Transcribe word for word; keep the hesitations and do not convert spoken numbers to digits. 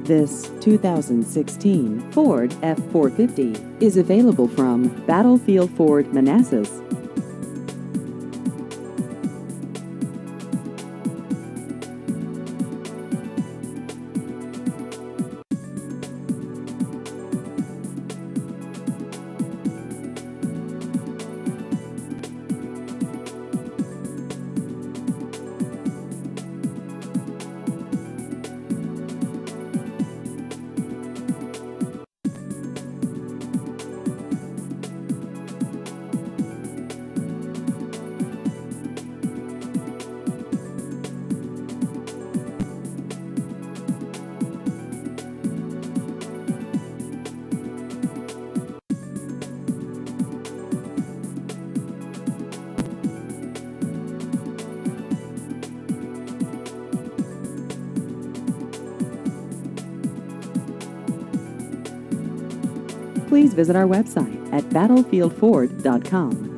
This two thousand sixteen Ford F four fifty is available from Battlefield Ford Manassas. Please visit our website at battlefield ford dot com.